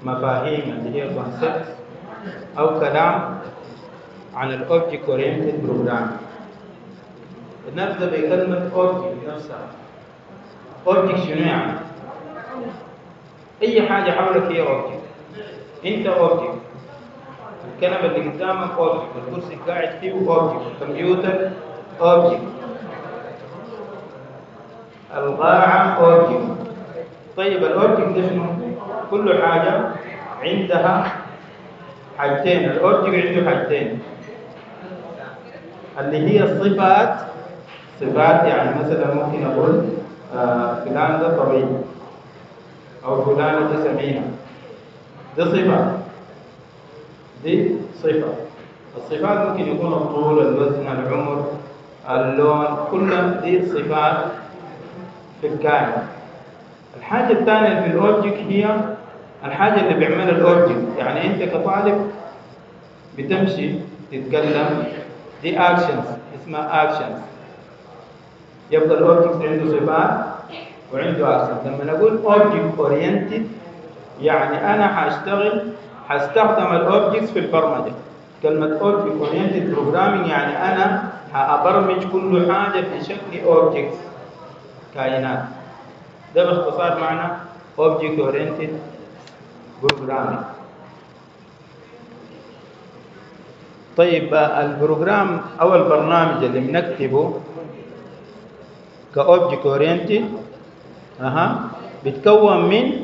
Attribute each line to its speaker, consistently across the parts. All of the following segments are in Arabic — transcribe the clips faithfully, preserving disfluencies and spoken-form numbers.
Speaker 1: مفاهيم اللي هي concepts أو كلام عن ال Object Oriented Programming. نبدأ بكلمة Object نفسها. Object شنو يعني؟ أي حاجة حولك هي Object. أنت Object. الكنبة اللي قدامك Object، الكرسي اللي قاعد فيه Object، الكمبيوتر Object، القاعة Object. طيب الأوبجكت ده شنو؟ كل حاجة عندها حاجتين، الأوبجكت عنده حاجتين اللي هي الصفات. صفات يعني مثلا ممكن أقول آه فلان ده طويل أو فلانة ده سمينة، دي صفة، دي صفة. الصفات ممكن يكون الطول، الوزن، العمر، اللون، كل دي صفات في الكائن. الحاجة الثانية في الأوبجكت هي الحاجة اللي بيعملها الأوبجكت، يعني أنت كطالب بتمشي تتكلم، دي أكشنز اسمها أكشنز. يبقى الأوبجكت عنده صفات وعنده أكشنز. لما نقول أوبجكت أورينتد يعني أنا هشتغل هستخدم الأوبجكتس في البرمجة. كلمة أوبجكت أورينتد بروجرامينج يعني أنا هأبرمج كل حاجة في شكل أوبجكتس، كائنات. ده باختصار معنى Object Oriented Programming. طيب البروجرام أو البرنامج اللي بنكتبه كأوبجكت Oriented أها بيتكون من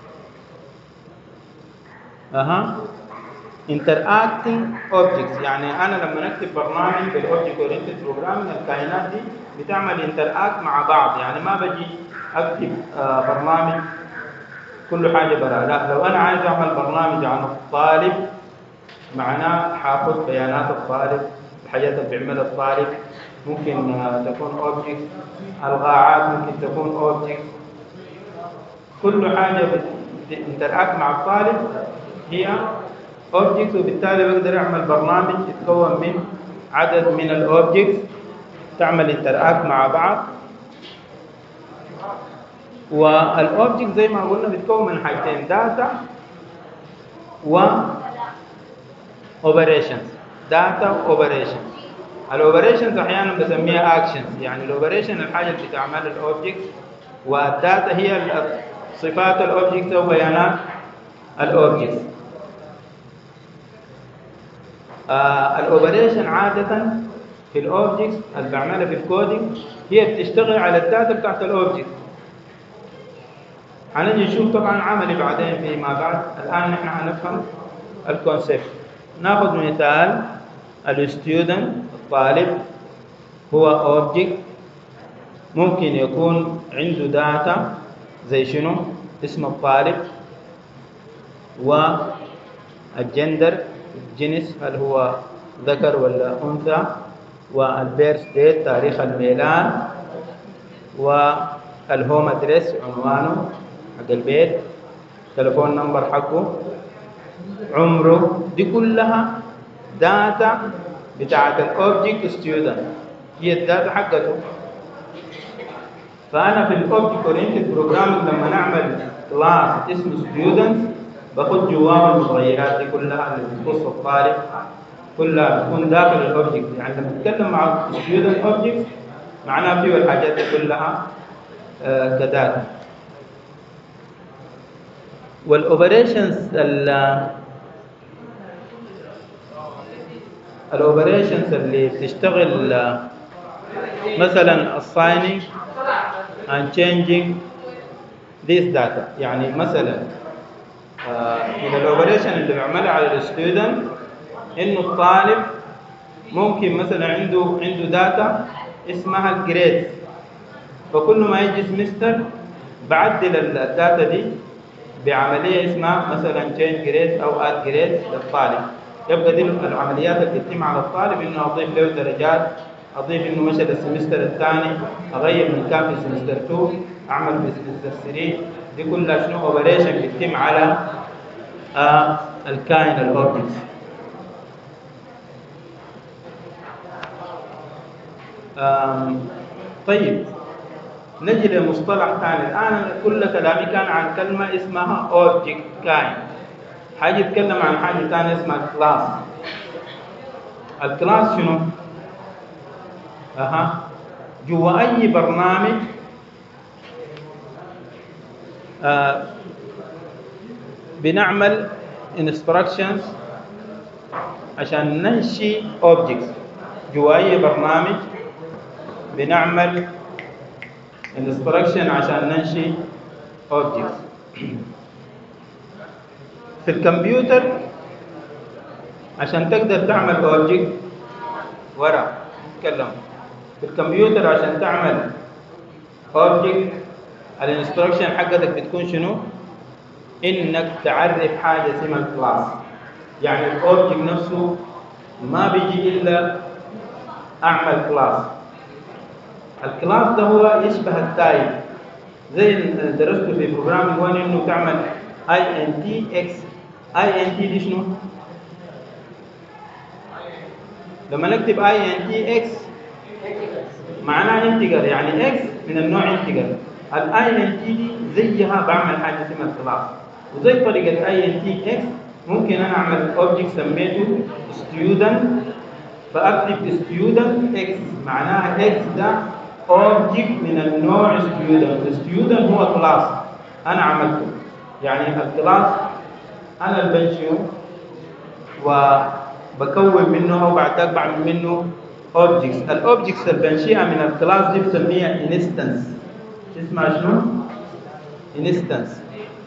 Speaker 1: أها Interacting Objects. يعني أنا لما نكتب برنامج بالأوبجكت Oriented Programming الكائنات دي بتعمل انتراكت مع بعض، يعني ما بجي أكتب آه برنامج كل حاجة برا. لا، لو أنا عايز أعمل برنامج عن الطالب معناه حاخد بيانات الطالب، الحاجات اللي بيعملها الطالب ممكن تكون أوبجكت، القاعات ممكن تكون أوبجكت، كل حاجة بتنتراكت مع الطالب هي أوبجكت. وبالتالي بقدر أعمل برنامج يتكون من عدد من الأوبجكت تعمل انتراكت مع بعض. والأوبجكت زي ما قلنا بيتكون من حاجتين، داتا و اوبريشنز. داتا اوبريشنز. الاوبريشنز احيانا بسميها اكشنز، يعني الاوبريشن الحاجه اللي بتعملها الاوبجكت، والداتا هي صفات الاوبجكت او بيانات الاوبجكت. آه الاوبريشن عاده في الاوبجكت اللي بعملها في الكودينج هي بتشتغل على الداتا بتاعت الاوبجكت. هنجي نشوف طبعا عملي بعدين فيما بعد. الان نحن هنفهم الكونسيبت. ناخذ مثال الستودنت، الطالب هو اوبجكت، ممكن يكون عنده داتا زي شنو؟ اسم الطالب، والجندر الجنس هل هو ذكر ولا انثى، والبيرث ديت تاريخ الميلاد، والهوم ادريس عنوانه حق البيت، تليفون نمبر حقه، عمره. دي كلها داتا بتاعت الاوبجكت ستودنت، هي الداتا حقته. فانا في الاوبجكت اورينتد بروجرامينج لما نعمل كلاس اسمه ستودنت باخد جواه المتغيرات دي كلها اللي بتخص الطالب، كلها بتكون داخل الاوبجكت. يعني لما نتكلم مع ستودنت اوبجكت معناها فيه الحاجات دي كلها آه كداتا. والاوبريشنز الاوبريشنز اللي بتشتغل مثلا assigning and changing this data. يعني مثلا من الاوبريشن اللي بعملها على الستودنت انه الطالب ممكن مثلا عنده عنده داتا اسمها الجريد، فكل ما يجي سمستر بعدل الداتا دي بعمليه اسمها مثلا change grade او add grade للطالب. يبقى دي العمليات اللي بتتم على الطالب، انه اضيف له درجات، اضيف انه مشى للسمستر الثاني، اغير من كان في سمستر اثنين، اعمل في سمستر ثلاثة. دي كلها شنو؟ اوبريشن بتتم على آه الكائن الاوبجكت. طيب نجي لمصطلح ثاني. الان كل كلامي كان عن كلمه اسمها اوبجكت كائن. حاجة يتكلم عن حاجة تانية اسمها كلاس. الكلاس شنو؟ أها جوا أي برنامج آه بنعمل instructions عشان ننشي objects. جوا أي برنامج بنعمل instruction عشان ننشي objects. في الكمبيوتر عشان تقدر تعمل object ورا نتكلم في الكمبيوتر عشان تعمل object الانستراكشن حقتك بتكون شنو؟ انك تعرف حاجه اسمها الكلاس. يعني الاوبجكت نفسه ما بيجي الا اعمل كلاس. الكلاس ده هو يشبه التايب، زي درسته في بروجرامينج واحد انه تعمل اي ان تي اكس. اي ان تي دي شنو؟ لما نكتب اي ان تي اكس معناه انتجر، يعني اكس من النوع انتجر. الاي ان تي دي زيها بعمل حاجه اسمها كلاس. وزي طريقه اي ان تي اكس ممكن انا اعمل اوبجكت سميته ستودنت، فاكتب ستودنت اكس معناها اكس ده اوبجكت من النوع ستودنت. ستودنت هو كلاس انا عملته، يعني الكلاس انا اللي بنشئه وبكون منه او بعد ذلك بعمل منه اوبجكتس. الاوبجكتس اللي بنشئها من الكلاس دي بسميها انستنس. اسمها شنو؟ انستنس.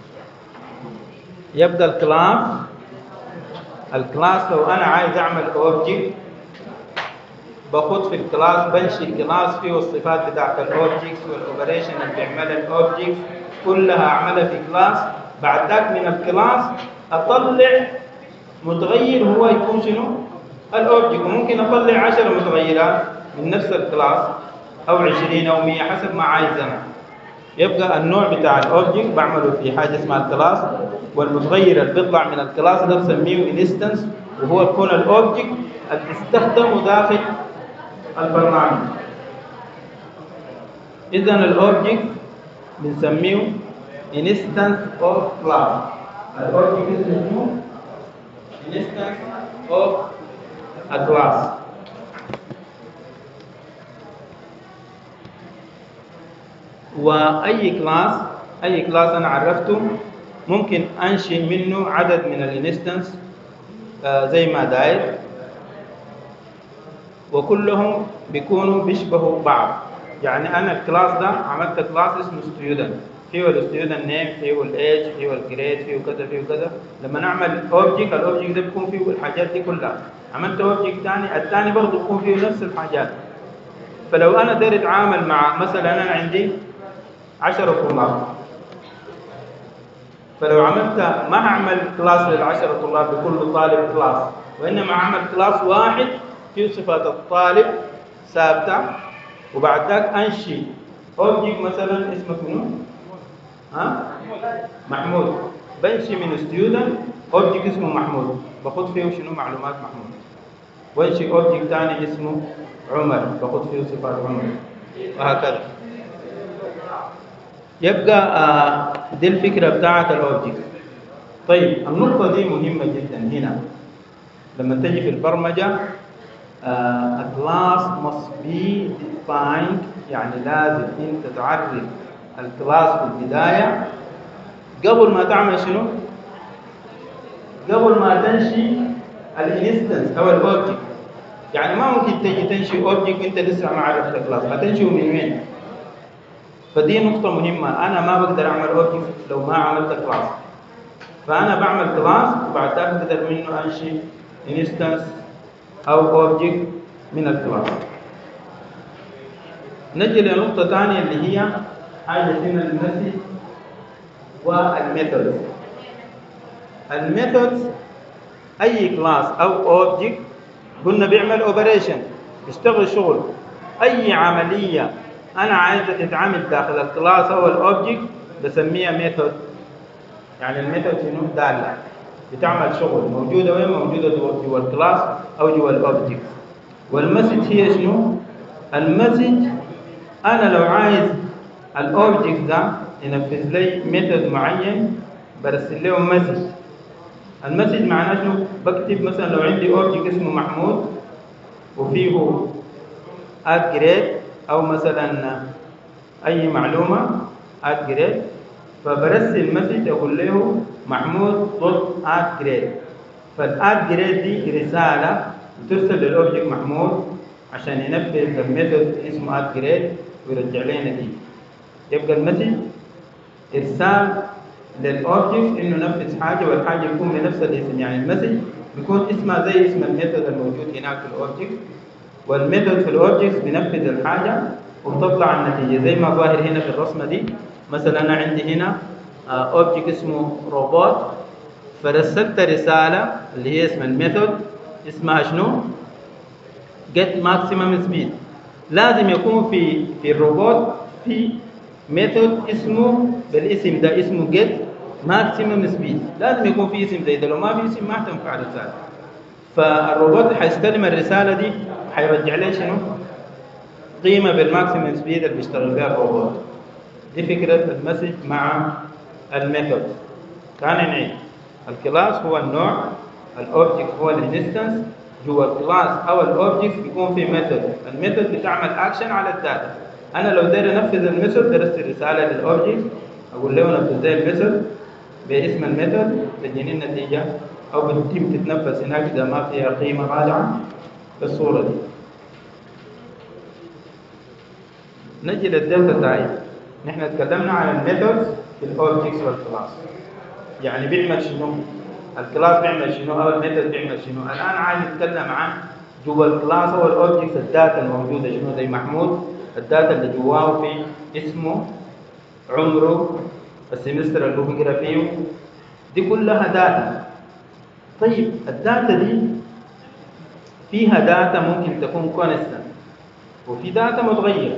Speaker 1: يبقى الكلاس الكلاس لو انا عايز اعمل اوبجكت باخد في الكلاس، بنشئ كلاس فيه الصفات بتاعت الاوبجكتس والاوبريشن اللي بيعملها الاوبجكت كلها اعملها في كلاس. بعد ذاك من الكلاس اطلع متغير هو يكون شنو؟ الاوبجكت. وممكن اطلع عشرة متغيرات من نفس الكلاس او عشرين او مية حسب ما عايز انا. يبقى النوع بتاع الاوبجكت بعمله في حاجه اسمها الكلاس، والمتغير اللي بيطلع من الكلاس ده بسميه انستنس، وهو يكون الاوبجكت اللي تستخدمه داخل البرنامج. اذا الاوبجكت بنسميه انستنس اوف كلاس. الاوبجكت اسمه انستنس اوف الكلاس. واي كلاس اي كلاس انا عرفته ممكن انشئ منه عدد من الانستنس آه زي ما داير، وكلهم بيكونوا بيشبهوا بعض. يعني انا الكلاس ده عملت كلاس اسمه ستودنت، فيه الستودنت نيم، فيه الايج، فيه الجريد، فيه كذا فيه كذا. لما نعمل اوبجكت الاوبجكت ده بيكون فيه الحاجات دي كلها. عملت اوبجكت ثاني الثاني برضه بيكون فيه نفس الحاجات. فلو انا داير اتعامل مع مثلا انا عندي عشرة طلاب، فلو عملت ما هعمل كلاس للعشرة طلاب بكل طالب كلاس، وانما اعمل كلاس واحد فيه صفات الطالب ثابته، وبعد ذاك انشئ اوبجكت مثلا اسمه منو؟ ها؟ محمود. بنشئ من ستودنت اوبجكت اسمه محمود، باخذ فيه شنو؟ معلومات محمود. وانشئ اوبجكت ثاني اسمه عمر، باخذ فيه صفات عمر، وهكذا. يبقى آه دي الفكره بتاعت الاوبجكت. طيب النقطه دي مهمه جدا هنا لما تجي في البرمجه. uh, a class must be defined، يعني لازم انت تعرف الكلاس في البدايه قبل ما تعمل شنو؟ قبل ما تنشئ الانستنس او الاوبجكت. يعني ما ممكن تجي تنشئ اوبجكت انت لسه ما عرفت الكلاس، هتنشئه من وين؟ فدي نقطة مهمة. أنا ما بقدر أعمل أوبجكت لو ما عملت كلاس. فأنا بعمل كلاس وبعد ذلك بقدر منه أنشئ انستنس أو أوبجكت من الكلاس. نجي لنقطة ثانية اللي هي حاجة اسمها المسج والميثودز. الميثودز أي كلاس أو أوبجكت قلنا بيعمل أوبريشن، بيشتغل شغل. أي عملية أنا عايزة تتعامل داخل الكلاس أو الأوبجكت بسميها ميثود. يعني الميثود شنو؟ دالة بتعمل شغل، موجودة وين؟ موجودة جوا الكلاس أو جوا الأوبجكت. والمسج هي شنو؟ المسج أنا لو عايز الأوبجكت ده ينفذ لي ميثود معين برسل له مسج. المسج معناه شنو؟ بكتب مثلا لو عندي اوبجكت اسمه محمود وفيه اد جريد او مثلا اي معلومه اد جريد، فبرسل مسج اقول له محمود دوت اد جريد. فالاد جريد دي رساله بترسل للاوبجكت محمود عشان ينفذ الميثود اسمه اد جريد ويرجع لنا دي. يبقى المسج ارسال للاوبجكت انه نفذ حاجه، والحاجه يكون بنفس الاسم. يعني المسج بيكون اسمها زي اسم الميثود الموجود هناك في الاوبجكت، والميثود في الاوبجكت بنفذ الحاجه وبتطلع النتيجه زي ما ظاهر هنا في الرسمه دي. مثلا انا عندي هنا اوبجكت اسمه روبوت، فرسلت رساله اللي هي اسم الميثود اسمها شنو؟ get maximum speed. لازم يكون في في الروبوت في ميثود اسمه بالاسم ده اسمه get maximum speed. لازم يكون في اسم زي ده، لو ما في اسم ما تنفع الرساله. فالروبوت حيستلم الرساله دي حيرجع لي شنو؟ قيمه بالماكسيمم سبيد اللي بيشتغل بها الروبوت. دي فكره المسج مع الميثود. كان نعيد، الكلاس هو النوع، الاوبجكت هو الانستنس، جوا الكلاس او الاوبجكت بيكون في ميثود، الميثود بتعمل اكشن على الداتا. انا لو داير انفذ الميثود درست رساله للاوبجكت اقول له نفذ زي الميثود باسم الميثود تجيني النتيجه، او بتتم تتنفذ هناك اذا ما فيها قيمه راجعه بالصوره دي. نجي للدلتا تايب. نحن تكلمنا عن الميثودز في الاوبجكتس والكلاس، يعني بيعمل شنو؟ الكلاس بيعمل شنو او الميثود بيعمل شنو؟ الان عايز نتكلم عن جوا الكلاس او الاوبجكتس الداتا الموجوده شنو. زي محمود الداتا اللي جواه في اسمه، عمره، السمستر اللي هو بيقرا فيه، دي كلها داتا. طيب الداتا دي فيها داتا ممكن تكون كونستنت وفي داتا متغيره.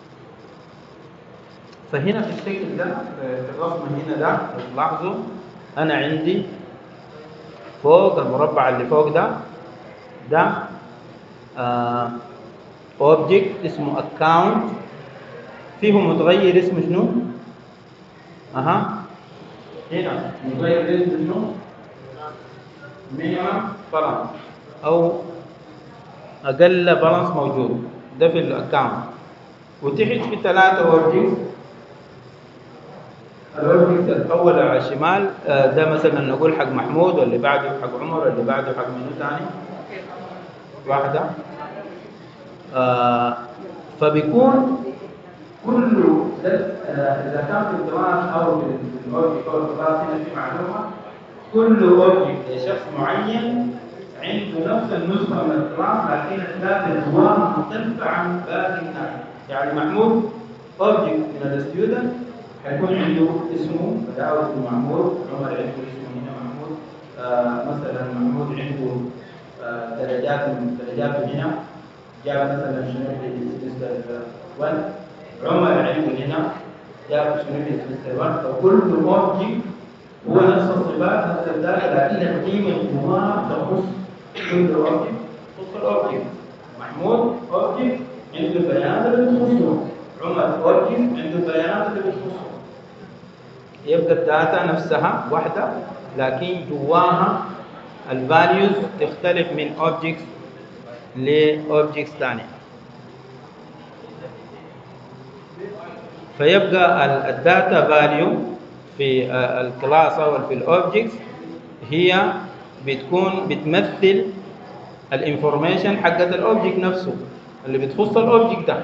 Speaker 1: فهنا في الشكل ده في الرسمه هنا ده تلاحظوا انا عندي فوق المربع اللي فوق ده ده اوبجكت آه اسمه اكاونت، فيه متغير اسمه شنو؟ اها هنا متغير اسمه شنو؟ مينيمم بالانس او اقل بالانس موجود، ده في الاكاونت. وتحت في ثلاثه اوبجكت. الاوبجكت الاول على الشمال ده مثلا نقول حق محمود، واللي بعده حق عمر، واللي بعده حق منو ثاني؟ واحده. آه فبيكون كل اذا كان في الكلاس او في الاوبجكت او الكلاس هنا في معلومه، كل اوبجكت لشخص معين عنده نفس النسخه من الكلاس، لكن الداتا جواه مختلفه عن باقي الناس. يعني محمود اوبجكت من الستودنت حيكون عنده اسمه بداوي اسمه محمود، عمر عنده اسمه هنا محمود، آه مثلا محمود عنده آه درجات من درجاته هنا، جاب مثلا شنو في سمستر واحد، عمر عنده هنا جاب شنو في سمستر واحد. فكل اوبجكت هو نفس الصفات نفس الداتا، لكن القيمه جواها تخص كل اوبجكت تخص الاوبجكت. محمود اوبجكت عنده البيانات اللي بتخصه، عمر اوبجكت عنده البيانات اللي بتخصه. يبقى الداتا نفسها واحده لكن جواها الفاليوز تختلف من اوبجكتس لاوبجكتس ثانيه. فيبقى الداتا فاليو في الكلاس او في الاوبجكتس هي بتكون بتمثل الانفورميشن حقت الاوبجكت نفسه اللي بتخص الاوبجكت ده.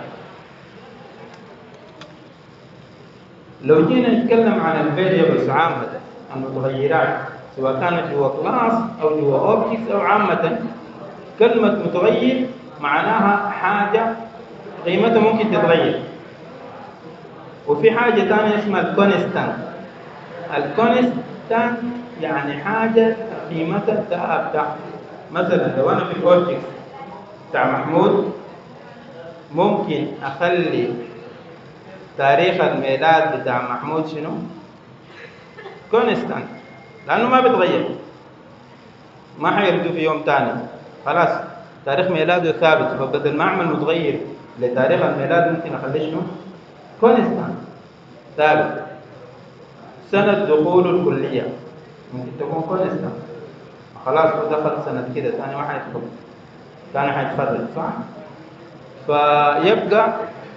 Speaker 1: لو جينا نتكلم عن الفاريبلز عامة، المتغيرات سواء كانت جوا كلاس أو جوا أوبجكتس أو عامة، كلمة متغير معناها حاجة قيمتها ممكن تتغير. وفي حاجة ثانية اسمها الكونستانت. الكونستانت يعني حاجة قيمتها ثابتة. مثلا لو أنا في الأوبجكتس بتاع محمود ممكن أخلي تاريخ الميلاد بتاع محمود شنو؟ كونستانت، لأنه ما بيتغير، ما حيردوا في يوم تاني، خلاص تاريخ ميلاده ثابت. فبدل ما أعمل متغير لتاريخ الميلاد ممكن أخليه شنو؟ كونستانت ثابت. سنة دخول الكلية ممكن تكون كونستانت. خلاص هو دخل سنة كده، ثاني واحد يدخل، ثاني حيتخرج، صح؟ فيبقى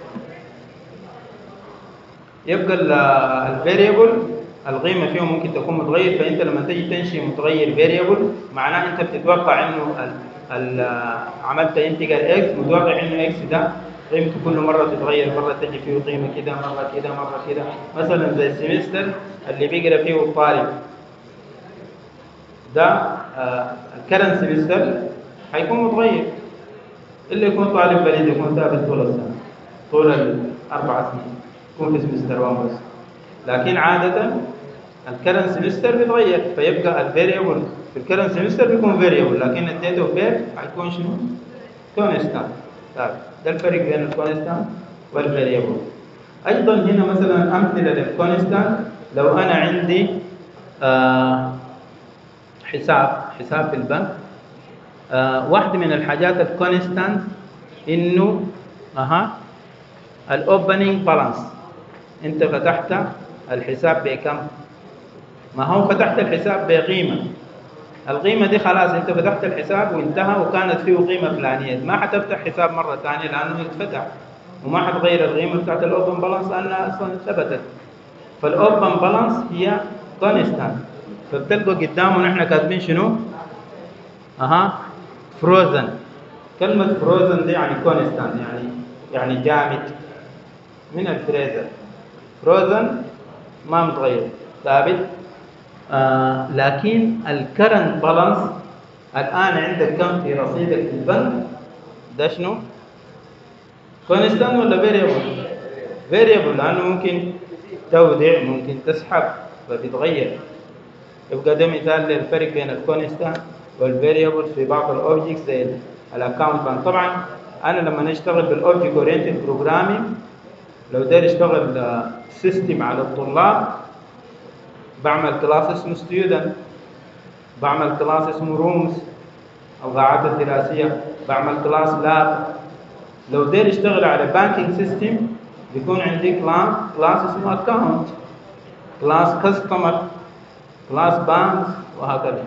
Speaker 1: يبقى الفاريبل القيمة فيه ممكن تكون متغير. فأنت لما تيجي تنشئ متغير فاريبل معناه أنت بتتوقع إنه ال ال عملت انتجر اكس، متوقع إنه اكس ده قيمته كل مرة تتغير، مرة تجي فيه قيمة كده، مرة كده، مرة كده. مثلا زي السمستر اللي بيقرا فيه الطالب ده آه الكرنت سمستر هيكون متغير، اللي يكون طالب بليد يكون ثابت طول السنة، طول الأربع سنين يكون في سمستر واحد بس. لكن عادة الكرنت سمستر بيتغير، فيبقى الفاريبل في الكرنت سمستر بيكون فاريبل، لكن الديت اوف بيرث هيكون شنو؟ كونستانت. طيب ده الفرق بين الكونستانت والفاريبل. ايضا هنا مثلا امثله للكونستانت، لو انا عندي آه حساب حساب في البنك، آه واحده من الحاجات الكونستانت انه اها الاوبننج بالانس. انت فتحت الحساب بكم؟ ما هو فتحت الحساب بقيمه، القيمه دي خلاص انت فتحت الحساب وانتهى وكانت فيه قيمه فلانيه، ما حتفتح حساب مره ثانيه لانه اتفتح، وما حتغير القيمه بتاعت الاوبن بالانس لانها اصلا ثبتت. فالاوبن بالانس هي كونستانت. فبتلقوا قدامه نحن كاتبين شنو؟ اها فروزن. كلمه فروزن دي يعني كونستانت، يعني يعني جامد من الفريزر. فروزن ما متغير، ثابت. آه لكن الكرنت بالانس الان عندك كم في رصيدك في البنك؟ ده شنو؟ كونستانت ولا فاريبل؟ فاريبل، لانه ممكن تودع، ممكن تسحب، فبيتغير. يبقى ده مثال للفرق بين الكونستانت والفاريبل في بعض الاوبجكتس زي الاكونت بانك. طبعا انا لما نشتغل بالاوبجكت اورينتد بروجرامينج، لو داير اشتغل سيستم على الطلاب، بعمل كلاس اسمه ستودنت، بعمل كلاس اسمه رومز القاعات الدراسيه، بعمل كلاس لاب. لو داير اشتغل على بانكينج سيستم بيكون عندي كلاس كلاس اسمه اكونت، كلاس كاستمر، كلاس بانك، وهكذا.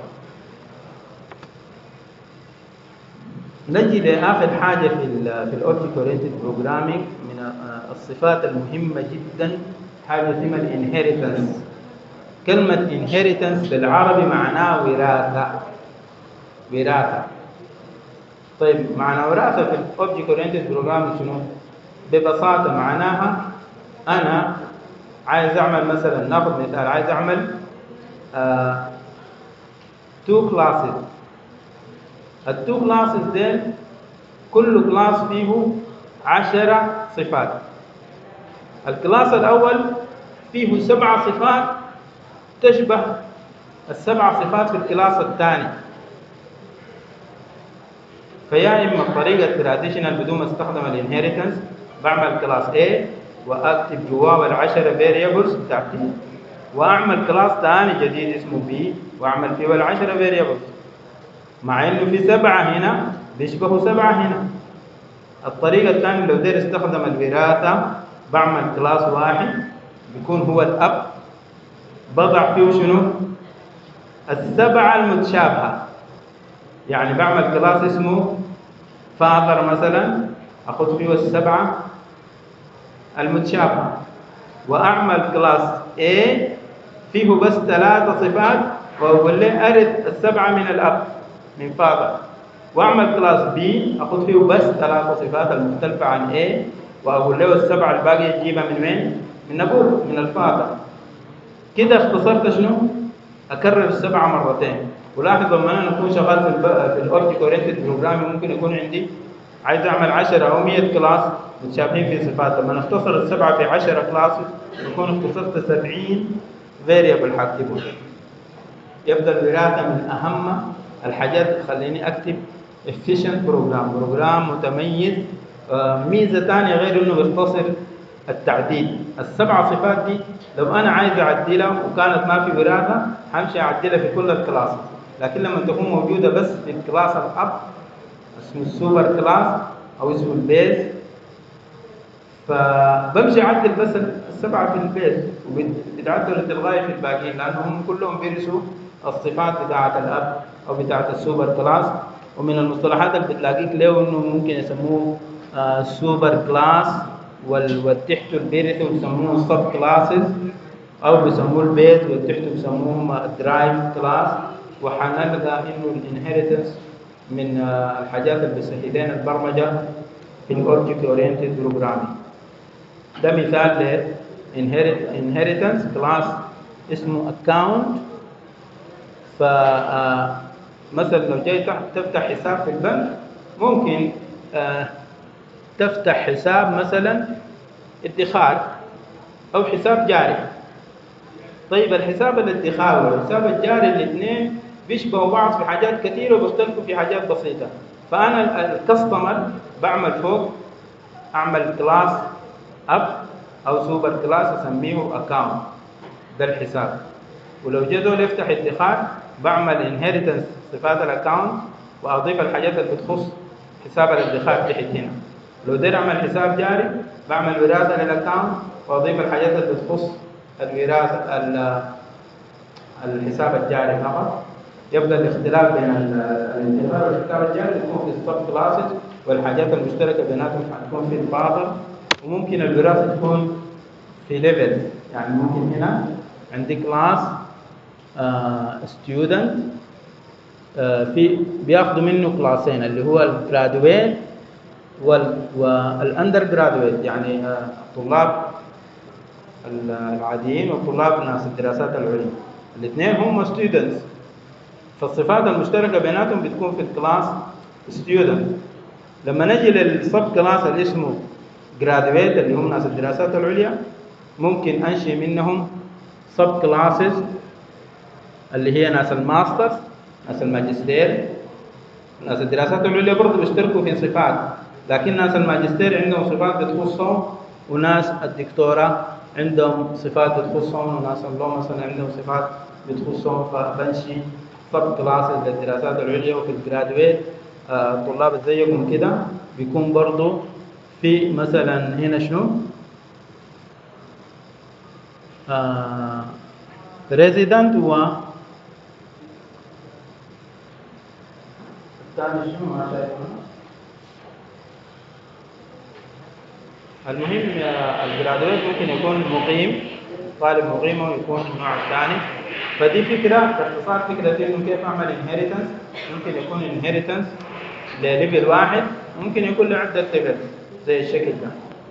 Speaker 1: نجي لاخر حاجه في ال في الاوبجكت اورينتد بروجرامينج من الصفات المهمه جدا، حاجه اسمها الانهيرتنس. كلمه انهيرتنس بالعربي معناها وراثه. وراثه. طيب معنى وراثه في الاوبجكت اورينتد بروجرامينج شنو؟ ببساطه معناها انا عايز اعمل مثلا، ناخذ مثال، عايز اعمل آه تو كلاسز. التو كلاسز ديل كل كلاس فيه عشرة صفات. الكلاس الاول فيه سبع صفات تشبه السبع صفات في الكلاس الثاني. فيا اما بطريقه تراديشنال بدون ما استخدم الانهيرتنس، بعمل كلاس A واكتب جواه العشرة فاريبلز بتاعتي، واعمل كلاس ثاني جديد اسمه B واعمل فيه العشرة فاريبلز، مع انه في سبعه هنا بيشبهوا سبعه هنا. الطريقه الثانيه لو داير استخدم الوراثه، بعمل كلاس واحد بيكون هو الاب، بضع فيه شنو؟ السبعه المتشابهه. يعني بعمل كلاس اسمه فاذر مثلا، اخذ فيه السبعه المتشابهه، واعمل كلاس A فيه بس ثلاثه صفات واقول له ارث السبعه من الاب من فاذر، واعمل كلاس B اخذ فيه بس ثلاثه صفات المختلفه عن A واقول له السبعه الباقيه تجيبها من وين؟ من ابوه، من الفاذر. كده اختصرت شنو؟ اكرر السبعه مرتين. ولاحظ لما انا اكون شغال في في الاوبجكت اورينتد بروجرامينج ممكن يكون عندي عايز اعمل عشرة او مية كلاس متشابهين في صفات، لما نختصر السبعه في عشرة كلاس نكون اختصرت سبعين فاريبل حكتبه. يبدا الوراثه من اهم الحاجات اللي تخليني اكتب efficient بروجرام، بروجرام متميز. آه ميزه ثانيه غير انه بيختصر التعديل. السبع صفات دي لو انا عايز اعدلها وكانت ما في وراثه همشي اعدلها في كل الكلاس، لكن لما تكون موجوده بس في الكلاس الاب اسمه السوبر كلاس او اسمه البيز، فبمشي اعدل بس السبعه في البيز وبتعدلوا تلغائي في الباقيين، لانهم كلهم بيرثوا الصفات بتاعة الأب أو بتاعة السوبر كلاس. ومن المصطلحات اللي بتلاقيك له إنه ممكن يسموه آه سوبر كلاس، والتحت البيرث بيسموه سب كلاسز، أو بيسموه البيت والتحت بيسموهم درايف كلاس. وحنلقى إنه الانهيرتنس من آه الحاجات اللي بتسهل لنا البرمجة في الأوبجكت أورينتد بروجرامينج. ده مثال ل inheritance كلاس اسمه account. ف مثلا لو جاي تفتح حساب في البنك، ممكن تفتح حساب مثلا ادخار او حساب جاري. طيب الحساب الادخار والحساب الجاري الاثنين بيشبهوا بعض في حاجات كثيره وبيختلفوا في حاجات بسيطه. فانا الكاستمر بعمل فوق اعمل كلاس اب او سوبر كلاس اسميه اكاونت، ده الحساب. ولو جه دول يفتح ادخار بعمل انهيرتنس صفات الاكاونت واضيف الحاجات اللي بتخص حساب الادخار تحت هنا. لو دير اعمل حساب جاري بعمل وراثه للاكاونت واضيف الحاجات اللي بتخص الوراثه الحساب الجاري فقط. يبقى الاختلاف بين الادخار والحساب الجاري يكون في السب كلاسز، والحاجات المشتركه بيناتهم حتكون في الفاضل. وممكن الوراثه تكون في ليفل، يعني ممكن هنا عندي كلاس ستودنت في بياخذوا منه كلاسين اللي هو الجرادويت والاندر جرادويت، يعني uh, الطلاب العاديين وطلاب ناس الدراسات العليا، الاثنين هم ستودنتس. فالصفات المشتركه بيناتهم بتكون في الكلاس ستودنت. لما نجي للسب كلاس اللي اسمه جرادويت اللي هم ناس الدراسات العليا، ممكن انشئ منهم سب كلاسز اللي هي ناس الماسترز، ناس الماجستير. ناس الدراسات العليا برضه بيشتركوا في صفات، لكن ناس الماجستير عندهم صفات بتخصهم، وناس الدكتوراه عندهم صفات بتخصهم، وناس اللو مثلا عندهم صفات بتخصهم. فبنشي سب كلاسز للدراسات العليا. وفي الجرادويت آه طلاب زيكم كده بيكون برضه في مثلا هنا شنو آه ريزيدنت و الثاني شنو ما شايفه. المهم الجرادويت ممكن يكون مقيم، طالب مقيم ويكون النوع الثاني. فدي فكره باختصار، فكره انه كيف اعمل انهيرتنس. ممكن يكون انهيرتنس لليفل واحد، ممكن يكون لعده ليفل زي الشكل ده.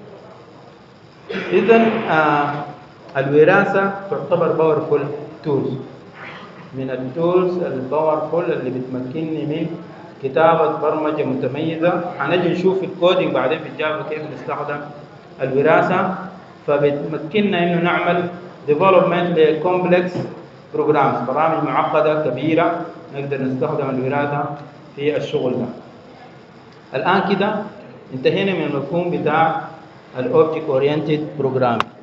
Speaker 1: اذا آه الوراثه تعتبر باورفول تولز، من التولز الباورفول اللي بتمكنني من كتابة برمجة متميزة. هنجي نشوف الكودينج بعدين في الجافا كيف نستخدم الوراثة. فبتمكننا انه نعمل ديفلوبمنت لكومبلكس بروجرامز، برامج معقدة كبيرة نقدر نستخدم الوراثة في الشغل ده. الآن كده انتهينا من المفهوم بتاع الاوبجكت اورينتد بروجرامينج.